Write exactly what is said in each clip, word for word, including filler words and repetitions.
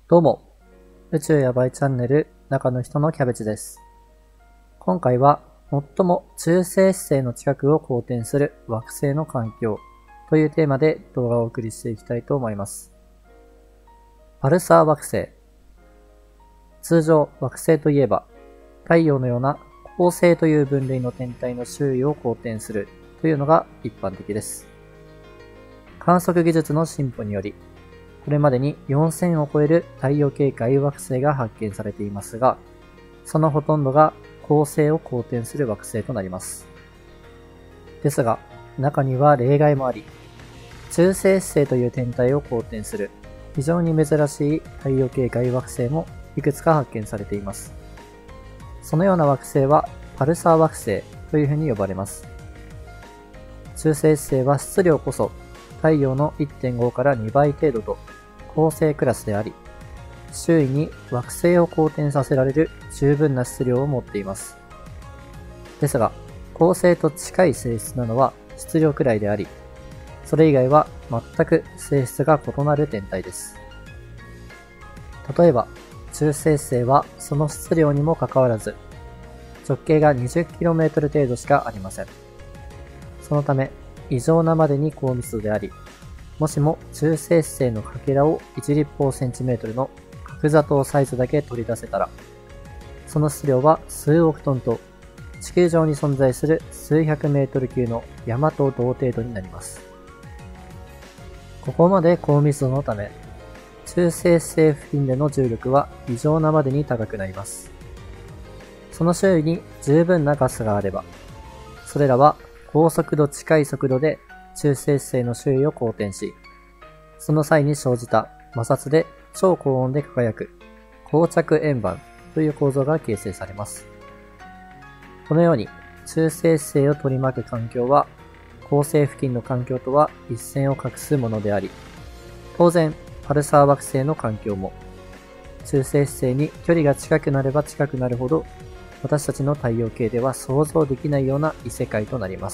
どうも、宇宙やばいチャンネル中の人のキャベツです。今回は最も中性子星の近くを公転する惑星の環境というテーマで動画をお送りしていきたいと思います。パルサー惑星。通常惑星といえば太陽のような恒星という分類の天体の周囲を公転するというのが一般的です。観測技術の進歩によりこれまでによんせんを超える太陽系外惑星が発見されていますが、そのほとんどが恒星を公転する惑星となります。ですが、中には例外もあり、中性子星という天体を公転する非常に珍しい太陽系外惑星もいくつか発見されています。そのような惑星はパルサー惑星というふうに呼ばれます。中性子星は質量こそ太陽の いってんご からにばい程度と恒星クラスであり、周囲に惑星を公転させられる十分な質量を持っています。ですが、恒星と近い性質なのは質量くらいであり、それ以外は全く性質が異なる天体です。例えば、中性子星はその質量にもかかわらず、直径が にじゅっキロメートル 程度しかありません。そのため、異常なまでに高密度であり、もしも中性子星のかけらをいち立方センチメートルの角砂糖サイズだけ取り出せたら、その質量は数億トンと地球上に存在する数百メートル級の山と同程度になります。ここまで高密度のため、中性子星付近での重力は異常なまでに高くなります。その周囲に十分なガスがあれば、それらは高速度近い速度で中性子星の周囲を公転し、その際に生じた摩擦で超高温で輝く膠着円盤という構造が形成されます。このように中性子星を取り巻く環境は恒星付近の環境とは一線を画すものであり、当然パルサー惑星の環境も中性子星に距離が近くなれば近くなるほど私たちの太陽系では想像できないような異世界となります。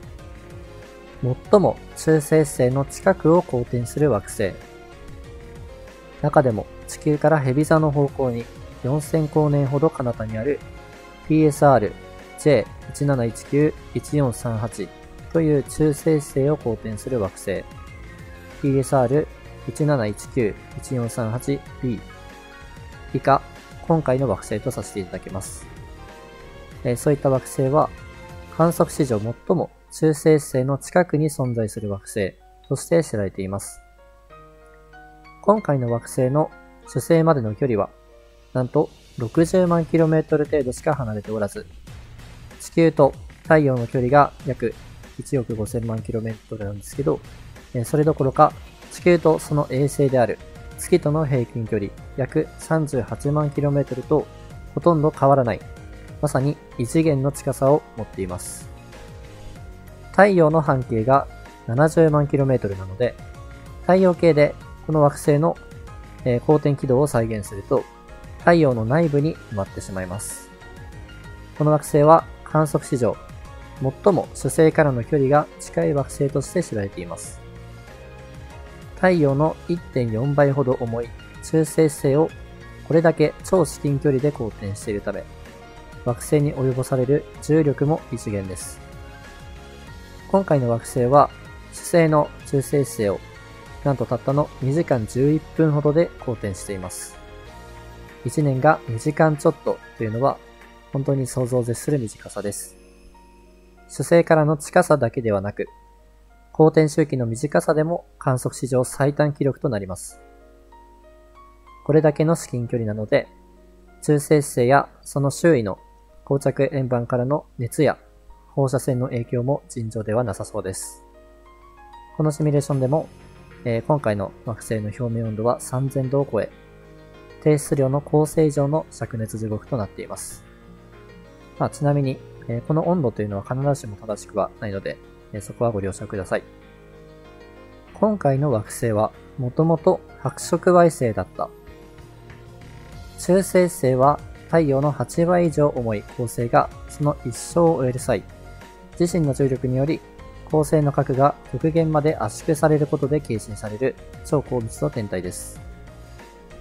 最も中性子星の近くを公転する惑星。中でも地球から蛇座の方向によんせんこうねんほど彼方にある ピーエスアールジェイいちなないちきゅういちよんさんはち という中性子星を公転する惑星 ピーエスアールいちなないちきゅういちよんさんはちビー 以下、今回の惑星とさせていただきます。えー、そういった惑星は観測史上最も中性子星の近くに存在する惑星として知られています。今回の惑星の主星までの距離は、なんとろくじゅうまんキロメートル程度しか離れておらず、地球と太陽の距離が約いちおくごせんまんキロメートルなんですけど、それどころか地球とその衛星である月との平均距離約さんじゅうはちまんキロメートルとほとんど変わらない、まさに異次元の近さを持っています。太陽の半径がななじゅうまんキロメートルなので、太陽系でこの惑星の、えー、公転軌道を再現すると、太陽の内部に埋まってしまいます。この惑星は観測史上、最も主星からの距離が近い惑星として知られています。太陽の いってんよんばいほど重い中性子星をこれだけ超至近距離で公転しているため、惑星に及ぼされる重力も異次元です。今回の惑星は主星の中性子星をなんとたったのにじかんじゅういっぷんほどで公転しています。いちねんがにじかんちょっとというのは本当に想像を絶する短さです。主星からの近さだけではなく、公転周期の短さでも観測史上最短記録となります。これだけの至近距離なので、中性子星やその周囲の膠着円盤からの熱や放射線の影響も尋常ではなさそうです。このシミュレーションでも、えー、今回の惑星の表面温度はさんぜんどを超え、低質量の恒星以上の灼熱地獄となっています。まあ、ちなみに、えー、この温度というのは必ずしも正しくはないので、えー、そこはご了承ください。今回の惑星はもともと白色矮星だった。中性子星は太陽のはちばい以上重い恒星がその一生を終える際、自身の重力により恒星の核が極限まで圧縮されることで形成される超高密度天体です。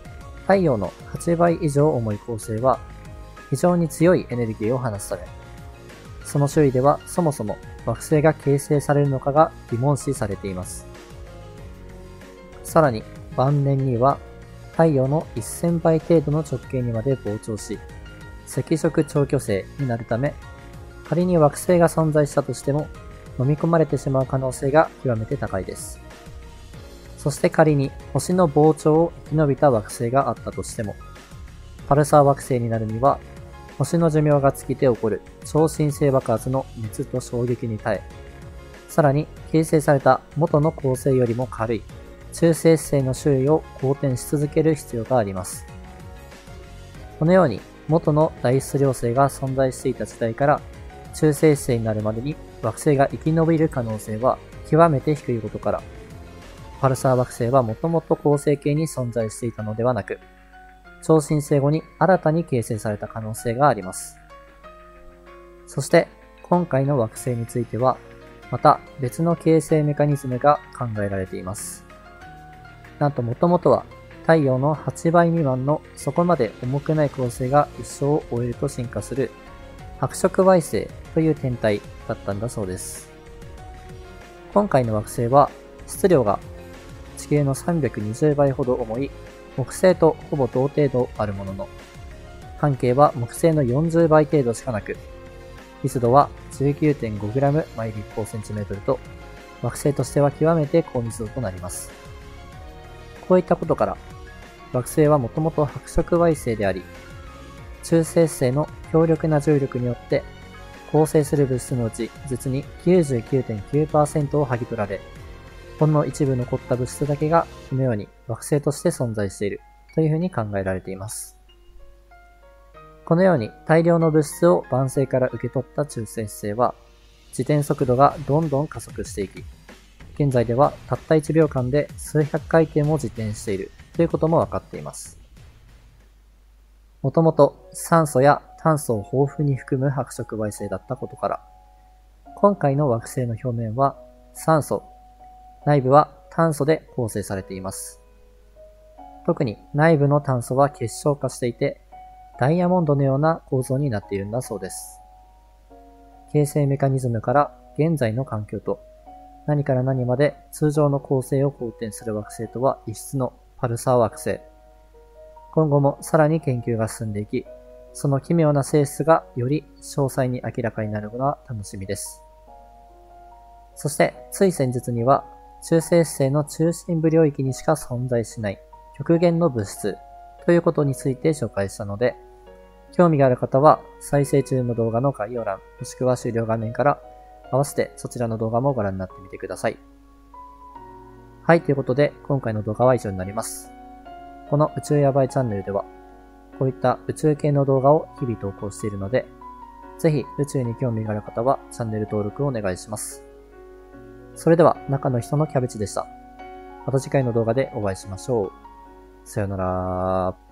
太陽のはちばい以上重い恒星は非常に強いエネルギーを放つため、その周囲ではそもそも惑星が形成されるのかが疑問視されています。さらに晩年には太陽のせんばい程度の直径にまで膨張し、赤色超巨星になるため、仮に惑星が存在したとしても飲み込まれてしまう可能性が極めて高いです。そして仮に星の膨張を生き延びた惑星があったとしても、パルサー惑星になるには、星の寿命が尽きて起こる超新星爆発の熱と衝撃に耐え、さらに形成された元の恒星よりも軽い中性子星の周囲を公転し続ける必要があります。このように元の大質量星が存在していた時代から中性子星になるまでに惑星が生き延びる可能性は極めて低いことから、パルサー惑星はもともと恒星系に存在していたのではなく、超新星後に新たに形成された可能性があります。そして今回の惑星については、また別の形成メカニズムが考えられています。なんともともとは太陽のはちばい未満のそこまで重くない恒星が一生を終えると進化する白色矮星という天体だったんだそうです。今回の惑星は質量が地球のさんびゃくにじゅうばいほど重い木星とほぼ同程度あるものの、半径は木星のよんじゅうばい程度しかなく、密度は じゅうきゅうてんごグラムマイ立方センチメートルと、惑星としては極めて高密度となります。こういったことから、惑星はもともと白色矮星であり、中性子星の強力な重力によって構成する物質のうち実に きゅうじゅうきゅうてんきゅうパーセント を剥ぎ取られ、ほんの一部残った物質だけがこのように惑星として存在しているというふうに考えられています。このように大量の物質を晩星から受け取った中性子星は自転速度がどんどん加速していき、現在ではたったいちびょうかんで数百回転も自転しているということもわかっています。もともと酸素や炭素を豊富に含む白色矮星だったことから、今回の惑星の表面は酸素、内部は炭素で構成されています。特に内部の炭素は結晶化していて、ダイヤモンドのような構造になっているんだそうです。形成メカニズムから現在の環境と何から何まで通常の構成を好転する惑星とは異質のパルサー惑星。今後もさらに研究が進んでいき、その奇妙な性質がより詳細に明らかになるのが楽しみです。そしてつい先日には中性子星の中心部領域にしか存在しない極限の物質ということについて紹介したので、興味がある方は再生中の動画の概要欄もしくは終了画面から合わせてそちらの動画もご覧になってみてください。はい、ということで今回の動画は以上になります。この宇宙やばいチャンネルではこういった宇宙系の動画を日々投稿しているので、ぜひ宇宙に興味がある方はチャンネル登録をお願いします。それでは中の人のキャベツでした。また次回の動画でお会いしましょう。さよなら。